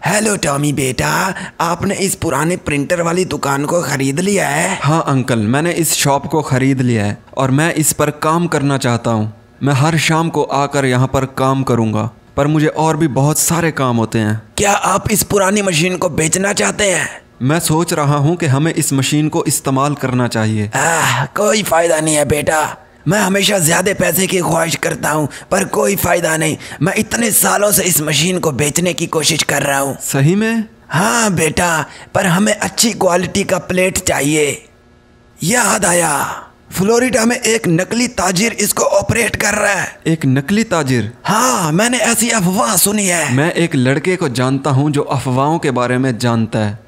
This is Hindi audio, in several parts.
हेलो टॉमी बेटा, आपने इस पुराने प्रिंटर वाली दुकान को खरीद लिया है? हाँ अंकल, मैंने इस शॉप को ख़रीद लिया है और मैं इस पर काम करना चाहता हूँ। मैं हर शाम को आकर यहाँ पर काम करूँगा, पर मुझे और भी बहुत सारे काम होते हैं। क्या आप इस पुरानी मशीन को बेचना चाहते हैं? मैं सोच रहा हूँ कि हमें इस मशीन को इस्तेमाल करना चाहिए। कोई फ़ायदा नहीं है बेटा, मैं हमेशा ज़्यादा पैसे की ख्वाहिश करता हूँ पर कोई फ़ायदा नहीं। मैं इतने सालों से इस मशीन को बेचने की कोशिश कर रहा हूँ। सही में? हाँ बेटा, पर हमें अच्छी क्वालिटी का प्लेट चाहिए। याद आया, फ्लोरिडा में एक नकली ताजिर इसको ऑपरेट कर रहा है। एक नकली ताजिर? हाँ, मैंने ऐसी अफवाह सुनी है। मैं एक लड़के को जानता हूँ जो अफवाहों के बारे में जानता है।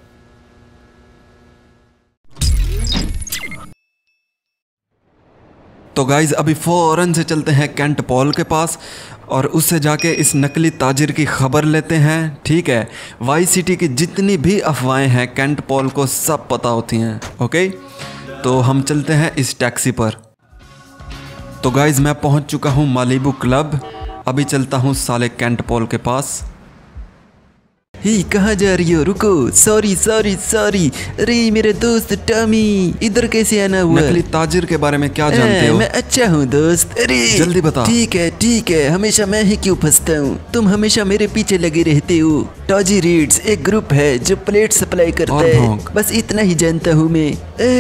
तो गाइज अभी फ़ौरन से चलते हैं केंट पॉल के पास और उससे जाके इस नकली ताजिर की खबर लेते हैं। ठीक है, वाई सिटी की जितनी भी अफवाहें हैं केंट पॉल को सब पता होती हैं। ओके, तो हम चलते हैं इस टैक्सी पर। तो गाइज मैं पहुंच चुका हूं मालिबू क्लब। अभी चलता हूं साले केंट पॉल के पास। ही कहाँ जा रही हो? रुको, सॉरी सॉरी सॉरी। अरे मेरे दोस्त टॉमी, इधर कैसे आना हुआ? नकली ताजिर के बारे में क्या जानते हो? मैं अच्छा हूँ दोस्त। अरे जल्दी बता। ठीक है, हमेशा मैं ही क्यों फंसता हूँ? तुम हमेशा मेरे पीछे लगे रहते हो। टॉजी रीड्स एक ग्रुप है जो प्लेट सप्लाई करता है, बस इतना ही जानता हूँ मैं।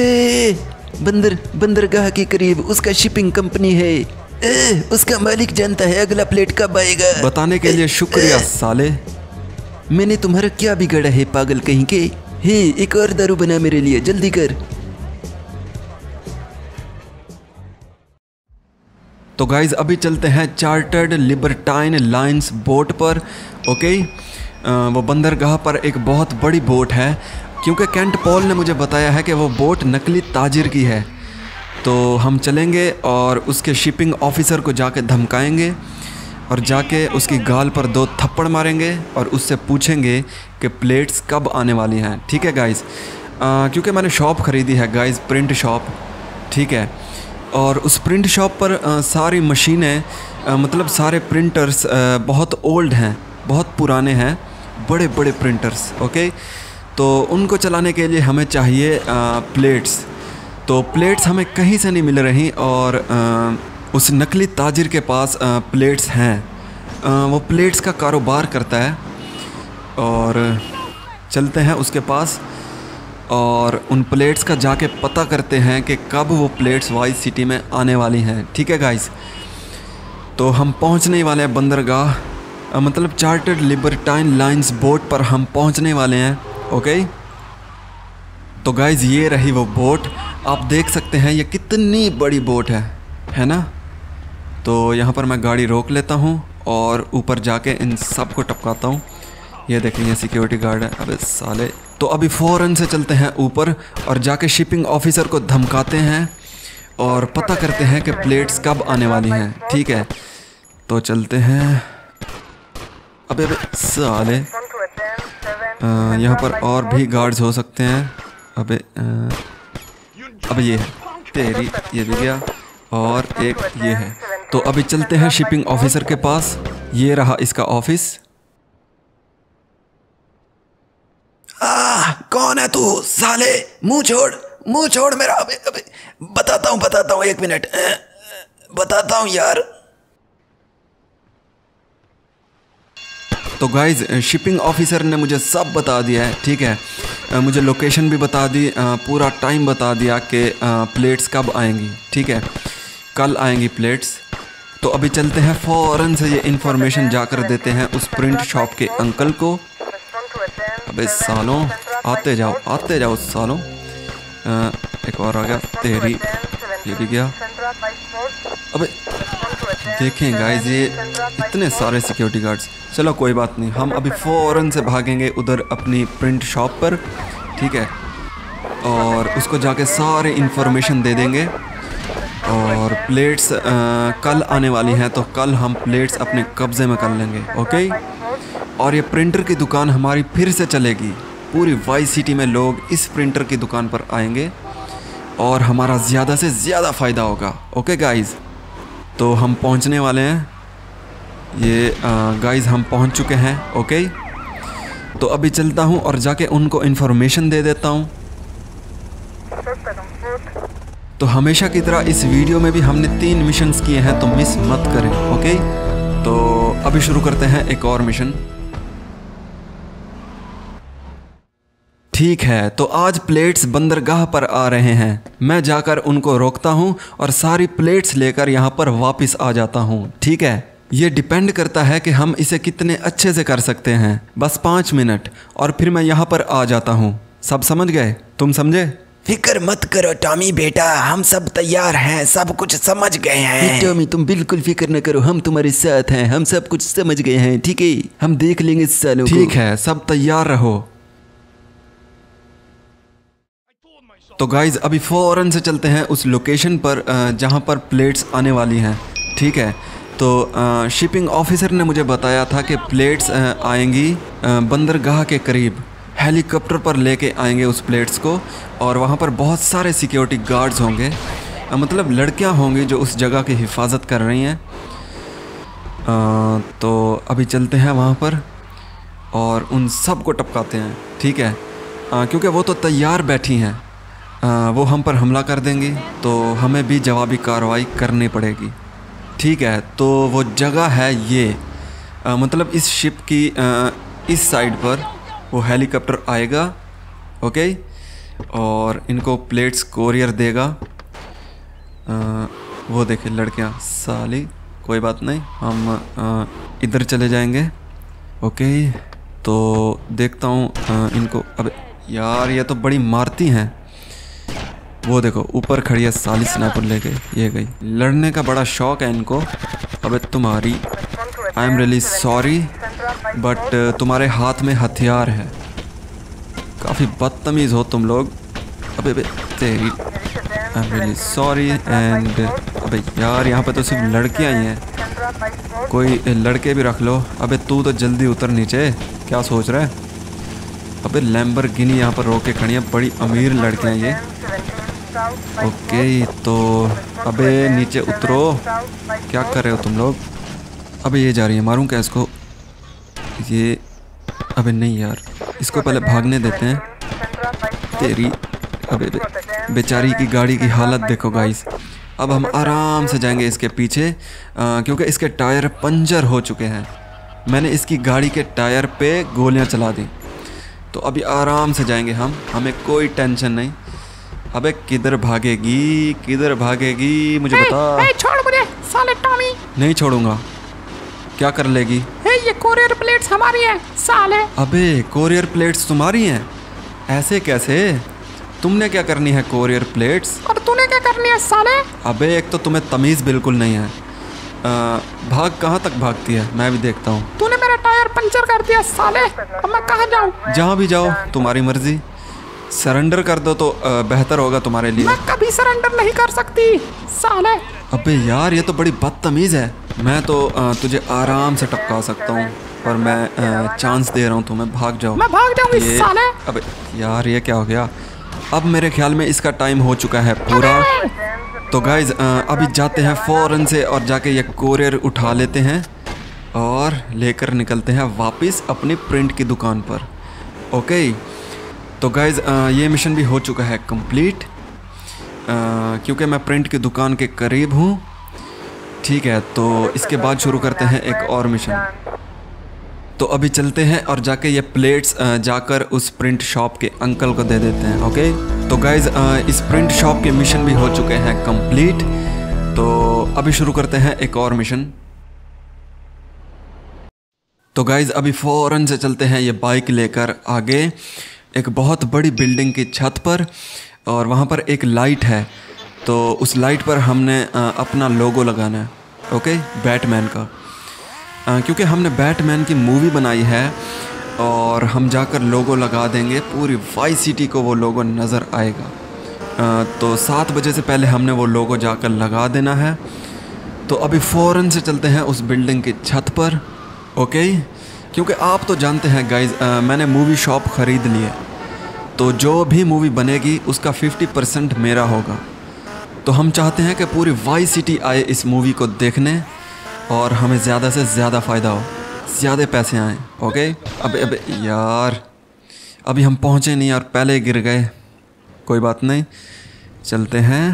बंदरगाह के करीब उसका शिपिंग कंपनी है। उसका मालिक जानता है अगला प्लेट कब आएगा। बताने के लिए शुक्रिया साले। मैंने तुम्हारा क्या बिगाड़ा है पागल कहीं के? हे, एक और दारू बना मेरे लिए, जल्दी कर। तो गाइज अभी चलते हैं चार्टर्ड लिबर्टाइन लाइन्स बोट पर। ओके, वो बंदरगाह पर एक बहुत बड़ी बोट है, क्योंकि केंट पॉल ने मुझे बताया है कि वो बोट नकली ताजिर की है। तो हम चलेंगे और उसके शिपिंग ऑफिसर को जाके धमकाएंगे और जाके उसकी गाल पर 2 थप्पड़ मारेंगे और उससे पूछेंगे कि प्लेट्स कब आने वाली हैं। ठीक है गाइज़, क्योंकि मैंने शॉप ख़रीदी है गाइज़, प्रिंट शॉप। ठीक है, और उस प्रिंट शॉप पर सारी मशीनें मतलब सारे प्रिंटर्स बहुत ओल्ड हैं, बहुत पुराने हैं, बड़े बड़े प्रिंटर्स। ओके, तो उनको चलाने के लिए हमें चाहिए प्लेट्स। तो प्लेट्स हमें कहीं से नहीं मिल रही और उस नकली ताजिर के पास प्लेट्स हैं। वो प्लेट्स का कारोबार करता है और चलते हैं उसके पास और उन प्लेट्स का जाके पता करते हैं कि कब वो प्लेट्स वाई सिटी में आने वाली हैं। ठीक है गाइस, तो हम पहुंचने ही वाले हैं बंदरगाह, मतलब चार्टर्ड लिबर्टाइन लाइन्स बोट पर हम पहुंचने वाले हैं। ओके, तो गाइस ये रही वो बोट, आप देख सकते हैं ये कितनी बड़ी बोट है ना। तो यहाँ पर मैं गाड़ी रोक लेता हूँ और ऊपर जाके इन सब को टपकाता हूँ। ये देखें, ये सिक्योरिटी गार्ड है। अबे साले, तो अभी फ़ौरन से चलते हैं ऊपर और जाके शिपिंग ऑफिसर को धमकाते हैं और पता करते हैं कि प्लेट्स कब आने वाली हैं। ठीक है, तो चलते हैं। अबे साले, यहाँ पर और भी गार्ड्स हो सकते हैं। अबे ये है तेरी, ये भी गया और एक ये है। तो अभी चलते हैं शिपिंग ऑफिसर के पास। ये रहा इसका ऑफिस। कौन है तू साले? मुंह छोड़ मेरा। अबे बताता हूँ, 1 मिनट बताता हूँ यार। तो गाइज शिपिंग ऑफिसर ने मुझे सब बता दिया है। ठीक है, मुझे लोकेशन भी बता दी, पूरा टाइम बता दिया कि प्लेट्स कब आएंगी। ठीक है, कल आएंगी प्लेट्स। तो अभी चलते हैं, फ़ौरन से ये इन्फॉर्मेशन जाकर देते हैं उस प्रिंट शॉप के अंकल को। अबे सालों, आते जाओ सालों। एक और आ गया, तेरी, ये भी गया। अबे देखें गाइस, ये इतने सारे सिक्योरिटी गार्ड्स। चलो कोई बात नहीं, हम अभी फ़ौरन से भागेंगे उधर अपनी प्रिंट शॉप पर। ठीक है, और उसको जाके सारे इन्फॉर्मेशन दे देंगे और प्लेट्स कल आने वाली हैं, तो कल हम प्लेट्स अपने कब्ज़े में कर लेंगे। ओके, और ये प्रिंटर की दुकान हमारी फिर से चलेगी। पूरी वाई सिटी में लोग इस प्रिंटर की दुकान पर आएंगे और हमारा ज़्यादा से ज़्यादा फ़ायदा होगा। ओके गाइज़, तो हम पहुंचने वाले हैं। ये गाइज़ हम पहुंच चुके हैं। ओके, तो अभी चलता हूँ और जाके उनको इन्फॉर्मेशन दे देता हूँ। तो हमेशा की तरह इस वीडियो में भी हमने 3 मिशंस किए हैं, तो मिस मत करें। ओके, तो अभी शुरू करते हैं एक और मिशन। ठीक है, तो आज प्लेट्स बंदरगाह पर आ रहे हैं। मैं जाकर उनको रोकता हूँ और सारी प्लेट्स लेकर यहाँ पर वापस आ जाता हूँ। ठीक है, ये डिपेंड करता है कि हम इसे कितने अच्छे से कर सकते हैं। बस 5 मिनट और फिर मैं यहाँ पर आ जाता हूँ। सब समझ गए? तुम समझे? फिक्र मत करो टॉमी बेटा, हम सब तैयार हैं, सब कुछ समझ गए हैं। टॉमी तुम बिल्कुल फिक्र न करो, हम तुम्हारे साथ हैं, हम सब कुछ समझ गए हैं। ठीक है, हम देख लेंगे इस सालों को। ठीक है, सब तैयार रहो। तो गाइज अभी फ़ौरन से चलते हैं उस लोकेशन पर जहाँ पर प्लेट्स आने वाली हैं। ठीक है, तो शिपिंग ऑफिसर ने मुझे बताया था कि प्लेट्स आएंगी बंदरगाह के करीब। हेलीकॉप्टर पर लेके आएंगे उस प्लेट्स को, और वहाँ पर बहुत सारे सिक्योरिटी गार्ड्स होंगे, मतलब लड़कियाँ होंगी जो उस जगह की हिफाजत कर रही हैं। तो अभी चलते हैं वहाँ पर और उन सब को टपकाते हैं। ठीक है, क्योंकि वो तो तैयार बैठी हैं, वो हम पर हमला कर देंगी तो हमें भी जवाबी कार्रवाई करनी पड़ेगी। ठीक है, तो वो जगह है ये, मतलब इस शिप की इस साइड पर वो हेलीकॉप्टर आएगा। ओके, और इनको प्लेट्स कोरियर देगा। वो देखे लड़कियां साली, कोई बात नहीं, हम इधर चले जाएंगे। ओके, तो देखता हूँ इनको। अबे यार ये तो बड़ी मारती हैं। वो देखो ऊपर खड़ी है साली स्नैपर लेके, ये गई। लड़ने का बड़ा शौक है इनको। अबे तुम्हारी, I am really sorry but तुम्हारे हाथ में हथियार है। काफ़ी बदतमीज़ हो तुम लोग। अबे तेरी, I am really sorry. And अबे यार यहाँ पे तो सिर्फ लड़कियाँ ही हैं, कोई लड़के भी रख लो। अबे तू तो जल्दी उतर नीचे, क्या सोच रहा है? अबे लैम्बोर्गिनी यहाँ पर रोक के खड़ी है, बड़ी अमीर लड़कियाँ ये। ओके, तो अबे नीचे उतरो, क्या कर रहे हो तुम लोग? अबे ये जा रही है, मारूं क्या इसको? ये अबे नहीं यार, इसको पहले भागने देते हैं। तेरी, अबे बेचारी की गाड़ी की हालत देखो गाइस। अब हम आराम से जाएंगे इसके पीछे, क्योंकि इसके टायर पंचर हो चुके हैं। मैंने इसकी गाड़ी के टायर पे गोलियां चला दी, तो अभी आराम से जाएंगे हम, हमें कोई टेंशन नहीं। अबे किधर भागेगी, किधर भागेगी मुझे बता। छोड़ मुझे साले टॉमी। नहीं छोड़ूंगा। क्या कर लेगी? ये कोरियर प्लेट्स हमारी हैं साले। अबे कोरियर प्लेट्स तुम्हारी हैं? ऐसे कैसे? तुमने क्या करनी है कोरियर प्लेट्स? और तूने क्या करनी है साले? अबे एक तो तुम्हें तमीज़ बिल्कुल नहीं है। भाग कहाँ तक भागती है, मैं भी देखता हूँ। तूने मेरा टायर पंचर कर दिया साले, अब मैं कहाँ जाऊँ? जहाँ भी जाओ तुम्हारी मर्जी। सरेंडर कर दो तो बेहतर होगा तुम्हारे लिए। मैं कभी सरेंडर नहीं कर सकती साले। अबे यार ये तो बड़ी बदतमीज़ है। मैं तो तुझे आराम से टपका सकता हूँ, पर मैं चांस दे रहा हूँ तुम्हें, भाग जाओ। मैं भाग जाऊँगी साले। अबे यार ये क्या हो गया? अब मेरे ख्याल में इसका टाइम हो चुका है पूरा। तो गाइज अभी जाते हैं फ़ौरन से और जाके ये कोरियर उठा लेते हैं और लेकर निकलते हैं वापस अपनी प्रिंट की दुकान पर। ओके, तो गाइज ये मिशन भी हो चुका है कंप्लीट, क्योंकि मैं प्रिंट की दुकान के करीब हूँ। ठीक है, तो इसके बाद शुरू करते हैं एक और मिशन। तो अभी चलते हैं और जाके ये प्लेट्स जाकर उस प्रिंट शॉप के अंकल को दे देते हैं। ओके, तो गाइज इस प्रिंट शॉप के मिशन भी हो चुके हैं कंप्लीट। तो अभी शुरू करते हैं एक और मिशन। तो गाइज अभी फ़ौरन से चलते हैं ये बाइक लेकर आगे एक बहुत बड़ी बिल्डिंग की छत पर, और वहाँ पर एक लाइट है। तो उस लाइट पर हमने अपना लोगो लगाना है। ओके, बैटमैन का, क्योंकि हमने बैटमैन की मूवी बनाई है और हम जाकर लोगो लगा देंगे, पूरी वाई सिटी को वो लोगो नज़र आएगा। तो 7 बजे से पहले हमने वो लोगो जाकर लगा देना है। तो अभी फ़ौरन से चलते हैं उस बिल्डिंग की छत पर। ओके, क्योंकि आप तो जानते हैं गाइज, मैंने मूवी शॉप ख़रीद ली है, तो जो भी मूवी बनेगी उसका 50% मेरा होगा। तो हम चाहते हैं कि पूरी वाई सिटी आए इस मूवी को देखने और हमें ज़्यादा से ज़्यादा फ़ायदा हो। ज़्यादा पैसे आए। ओके अबे यार अभी हम पहुँचे नहीं और पहले गिर गए। कोई बात नहीं, चलते हैं।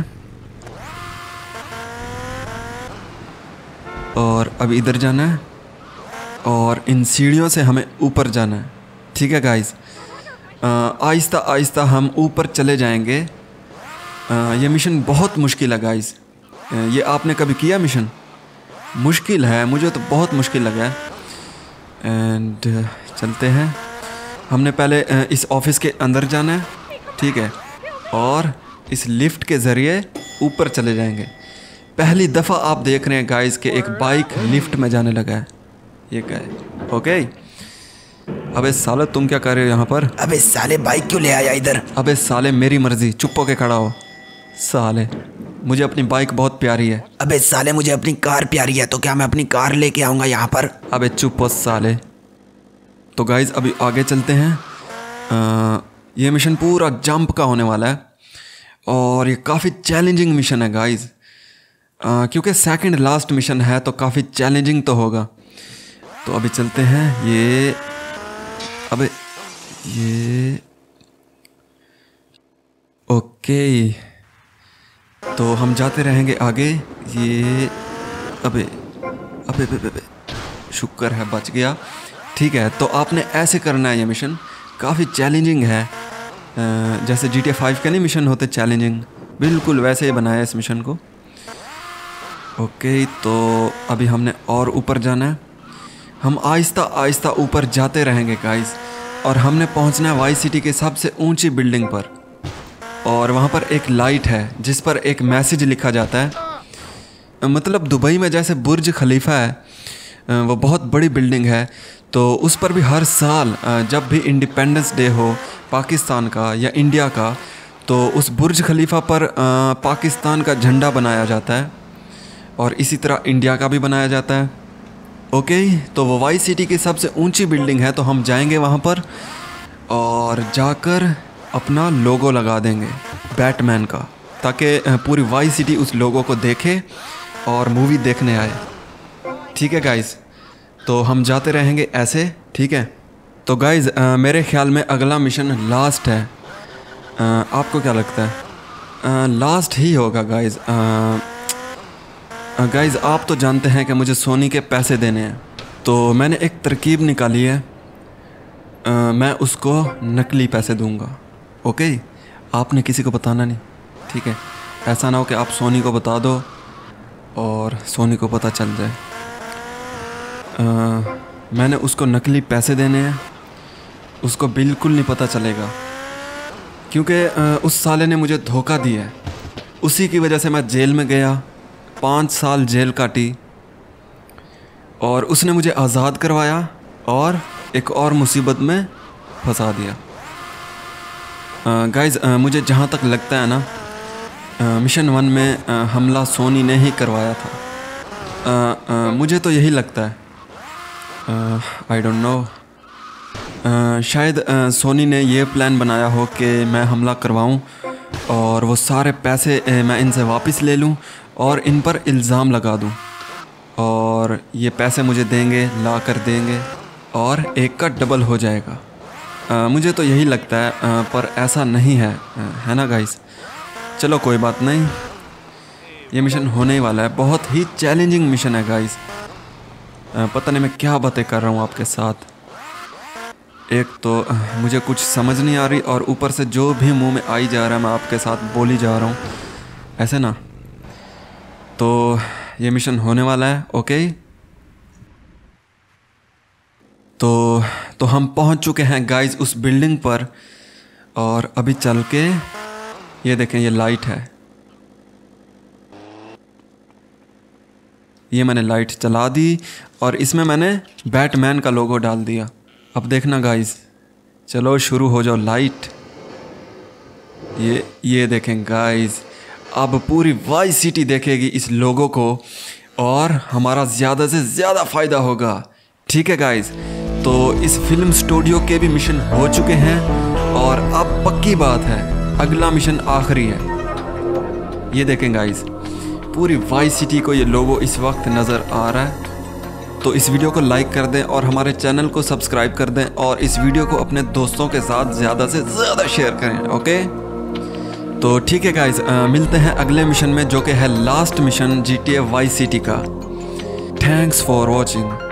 और अब इधर जाना है और इन सीढ़ियों से हमें ऊपर जाना है। ठीक है गाइस, आहिस्ता आहिस्ता हम ऊपर चले जाएंगे। ये मिशन बहुत मुश्किल है गाइस। ये आपने कभी किया मिशन? मुश्किल है, मुझे तो बहुत मुश्किल लगा है। एंड चलते हैं। हमने पहले इस ऑफिस के अंदर जाना है, ठीक है, और इस लिफ्ट के ज़रिए ऊपर चले जाएंगे। पहली दफ़ा आप देख रहे हैं गाइस कि एक बाइक लिफ्ट में जाने लगा है। ये क्या है? ओके अबे साले तुम क्या कर रहे हो यहाँ पर? अबे साले बाइक क्यों ले आया इधर? अबे साले मेरी मर्जी, चुप होके खड़ा हो। साले मुझे अपनी बाइक बहुत प्यारी है। अबे साले मुझे अपनी कार प्यारी है, तो क्या मैं अपनी कार लेके आऊँगा यहाँ पर? अबे चुप हो साले। तो गाइज अभी आगे चलते हैं। ये मिशन पूरा जंप का होने वाला है और ये काफ़ी चैलेंजिंग मिशन है गाइज, क्योंकि सेकंड लास्ट मिशन है तो काफ़ी चैलेंजिंग तो होगा। तो अभी चलते हैं। ये अबे ये ओके, तो हम जाते रहेंगे आगे। ये अबे अबे अबे, अबे, शुक्र है बच गया। ठीक है, तो आपने ऐसे करना है। ये मिशन काफ़ी चैलेंजिंग है, जैसे GTA 5 के नहीं मिशन होते चैलेंजिंग, बिल्कुल वैसे ही बनाया है इस मिशन को। ओके, तो अभी हमने और ऊपर जाना है। हम आहिस्ता आहिस्ता ऊपर जाते रहेंगे गाइस, और हमने पहुंचना है वाई सिटी के सबसे ऊंची बिल्डिंग पर। और वहाँ पर एक लाइट है जिस पर एक मैसेज लिखा जाता है। मतलब दुबई में जैसे बुर्ज खलीफा है, वो बहुत बड़ी बिल्डिंग है, तो उस पर भी हर साल जब भी इंडिपेंडेंस डे हो पाकिस्तान का या इंडिया का, तो उस बुर्ज खलीफा पर पाकिस्तान का झंडा बनाया जाता है और इसी तरह इंडिया का भी बनाया जाता है। ओके, तो वो वाई सिटी की सबसे ऊंची बिल्डिंग है, तो हम जाएंगे वहाँ पर और जाकर अपना लोगो लगा देंगे बैटमैन का, ताकि पूरी वाई सिटी उस लोगो को देखे और मूवी देखने आए। ठीक है गाइज़, तो हम जाते रहेंगे ऐसे। ठीक है, तो गाइज़ मेरे ख्याल में अगला मिशन लास्ट है। आपको क्या लगता है? लास्ट ही होगा गाइज़। गाइज़ आप तो जानते हैं कि मुझे सोनी के पैसे देने हैं, तो मैंने एक तरकीब निकाली है। मैं उसको नकली पैसे दूंगा। ओके, आपने किसी को बताना नहीं, ठीक है? ऐसा ना हो कि आप सोनी को बता दो और सोनी को पता चल जाए। मैंने उसको नकली पैसे देने हैं, उसको बिल्कुल नहीं पता चलेगा, क्योंकि उस साले ने मुझे धोखा दिया है। उसी की वजह से मैं जेल में गया, 5 साल जेल काटी, और उसने मुझे आज़ाद करवाया और एक और मुसीबत में फंसा दिया। गाइज़ मुझे जहाँ तक लगता है ना, मिशन 1 में हमला सोनी ने ही करवाया था। मुझे तो यही लगता है। आई डोंट नो, शायद सोनी ने ये प्लान बनाया हो कि मैं हमला करवाऊं और वो सारे पैसे मैं इनसे वापस ले लूं और इन पर इल्ज़ाम लगा दूं, और ये पैसे मुझे देंगे, ला कर देंगे, और एक का डबल हो जाएगा। मुझे तो यही लगता है, पर ऐसा नहीं है, है ना गाइस? चलो कोई बात नहीं, ये मिशन होने ही वाला है। बहुत ही चैलेंजिंग मिशन है गाइस। पता नहीं मैं क्या बातें कर रहा हूँ आपके साथ। एक तो मुझे कुछ समझ नहीं आ रही, और ऊपर से जो भी मुंह में आई जा रहा है मैं आपके साथ बोली जा रहा हूँ, ऐसे ना। तो ये मिशन होने वाला है। ओके, तो हम पहुँच चुके हैं गाइस उस बिल्डिंग पर, और अभी चल के ये देखें, ये लाइट है। ये मैंने लाइट चला दी और इसमें मैंने बैटमैन का लोगो डाल दिया। अब देखना गाइस, चलो शुरू हो जाओ लाइट। ये देखें गाइस, अब पूरी वाई सिटी देखेगी इस लोगो को, और हमारा ज़्यादा से ज़्यादा फ़ायदा होगा। ठीक है गाइस, तो इस फिल्म स्टूडियो के भी मिशन हो चुके हैं, और अब पक्की बात है अगला मिशन आखिरी है। ये देखें गाइस, पूरी वाई सिटी को ये लोगो इस वक्त नज़र आ रहा है, तो इस वीडियो को लाइक कर दें और हमारे चैनल को सब्सक्राइब कर दें और इस वीडियो को अपने दोस्तों के साथ ज़्यादा से ज़्यादा शेयर करें। ओके, तो ठीक है गाइस, मिलते हैं अगले मिशन में जो कि है last mission GTA Vice City का। Thanks for watching.